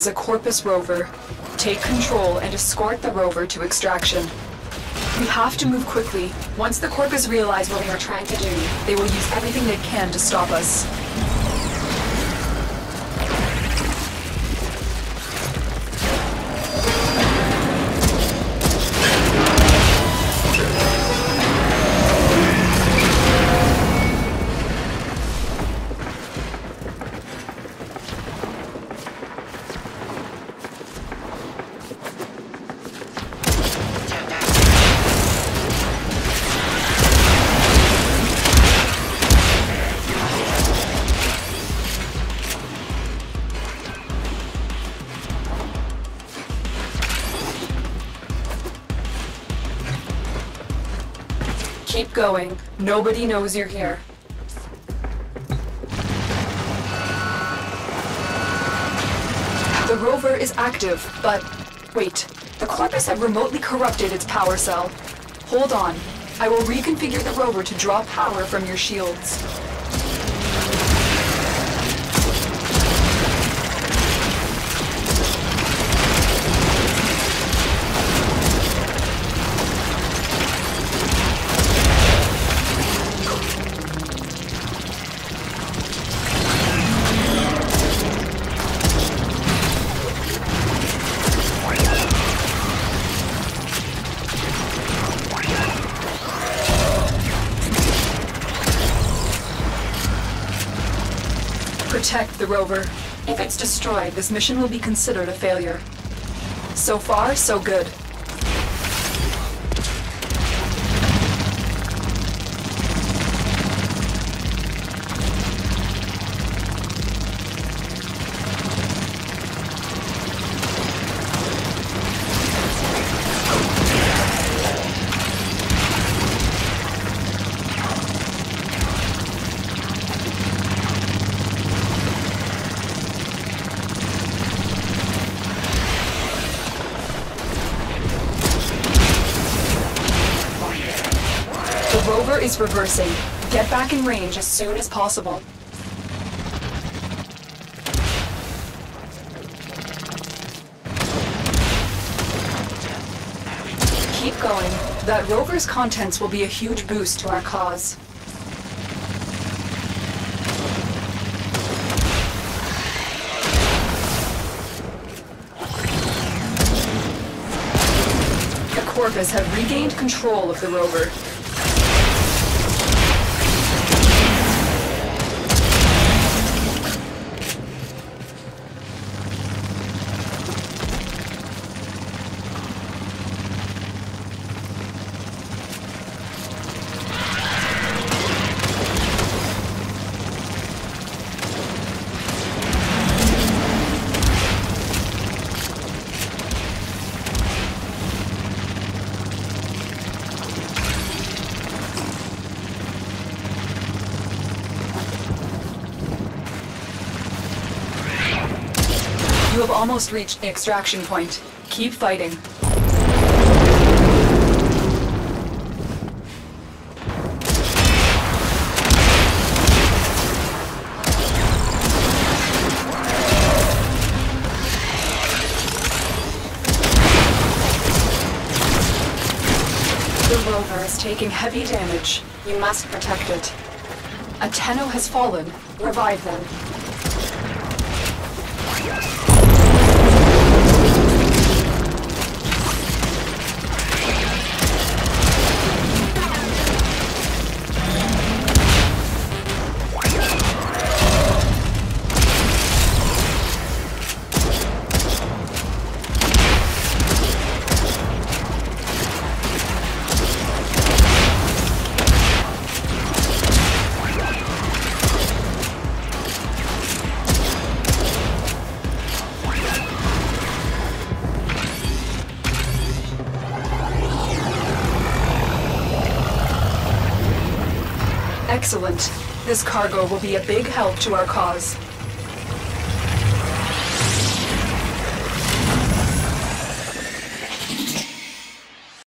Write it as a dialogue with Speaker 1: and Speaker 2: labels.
Speaker 1: is a Corpus rover. Take control and escort the rover to extraction. We have to move quickly. Once the Corpus realize what we are trying to do, they will use everything they can to stop us. Keep going. Nobody knows you're here. The rover is active, but wait. The Corpus have remotely corrupted its power cell. Hold on. I will reconfigure the rover to draw power from your shields. Protect the rover. If it's destroyed, this mission will be considered a failure. So far, so good. The rover is reversing. Get back in range as soon as possible. Keep going. That rover's contents will be a huge boost to our cause. The Corpus have regained control of the rover. You have almost reached the extraction point. Keep fighting. The rover is taking heavy damage. You must protect it. A Tenno has fallen. Revive them. Excellent. This cargo will be a big help to our cause.